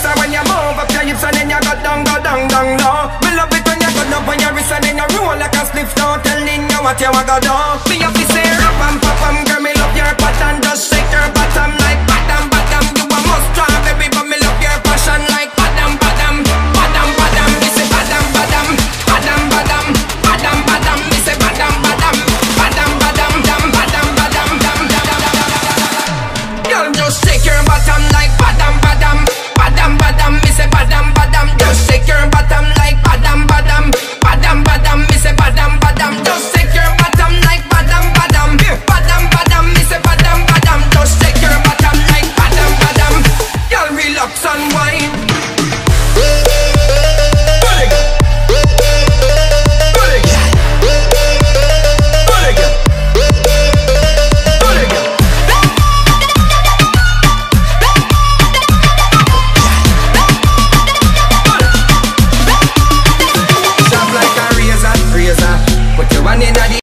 better when you move up your hips and then you go down low. Me love it when you go up on your wrist and then you roll like a spliff. Now telling you what you want to do. Me have to say rap and pop 'em, girl, me love your pattern. Just shake your bottom like bottom. You a must try, baby, but me love your passion like bottom. Me say bottom. Me say bottom. Girl, just shake your bottom like bottom. Me say bottom. Just shake your bottom like bottom. Me say bottom. Just shake your bottom like bottom. Me say bottom. Just shake your bottom like bottom. Girl, relax and wine.